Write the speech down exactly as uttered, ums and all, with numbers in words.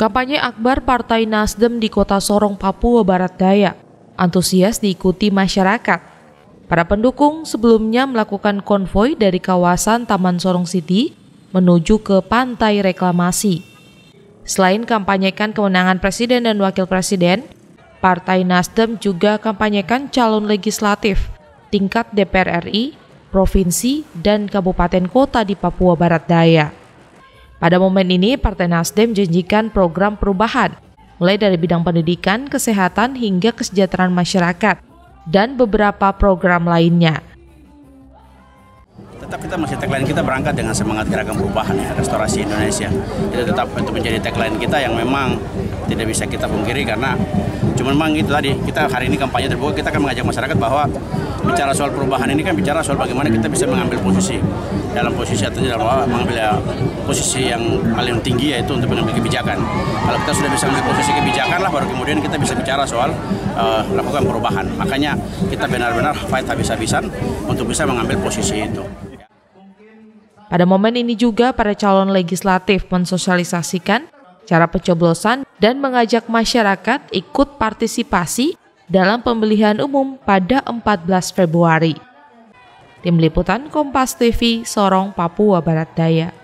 Kampanye akbar Partai Nasdem di Kota Sorong, Papua Barat Daya antusias diikuti masyarakat. Para pendukung sebelumnya melakukan konvoi dari kawasan Taman Sorong City menuju ke Pantai Reklamasi. Selain kampanyekan kemenangan Presiden dan Wakil Presiden, Partai Nasdem juga kampanyekan calon legislatif tingkat D P R R I, provinsi, dan kabupaten kota di Papua Barat Daya. Pada momen ini, Partai Nasdem janjikan program perubahan, mulai dari bidang pendidikan, kesehatan, hingga kesejahteraan masyarakat, dan beberapa program lainnya. Tetap kita masih tagline kita berangkat dengan semangat gerakan perubahan ya, restorasi Indonesia. Itu tetap itu menjadi tagline kita yang memang tidak bisa kita pungkiri karena cuma memang itu tadi, kita hari ini kampanye terbuka, kita akan mengajak masyarakat bahwa bicara soal perubahan ini kan bicara soal bagaimana kita bisa mengambil posisi dalam posisi atau dalam mengambil ya, posisi yang paling tinggi yaitu untuk mengambil kebijakan. Kalau kita sudah bisa mengambil posisi kebijakan lah baru kemudian kita bisa bicara soal uh, lakukan perubahan. Makanya kita benar-benar fight habis-habisan untuk bisa mengambil posisi itu. Pada momen ini juga para calon legislatif mensosialisasikan cara pencoblosan dan mengajak masyarakat ikut partisipasi dalam pemilihan umum pada empat belas Februari. Tim Liputan Kompas T V, Sorong, Papua Barat Daya.